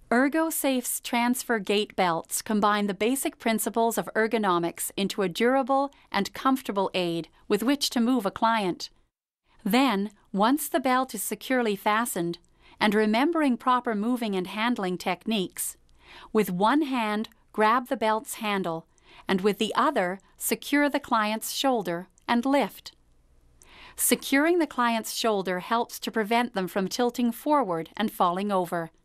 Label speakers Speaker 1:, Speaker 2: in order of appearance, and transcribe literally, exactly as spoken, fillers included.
Speaker 1: ErgoSafe's transfer gait belts combine the basic principles of ergonomics into a durable and comfortable aid with which to move a client. Then, once the belt is securely fastened, and remembering proper moving and handling techniques, with one hand grab the belt's handle, and with the other secure the client's shoulder and lift. Securing the client's shoulder helps to prevent them from tilting forward and falling over.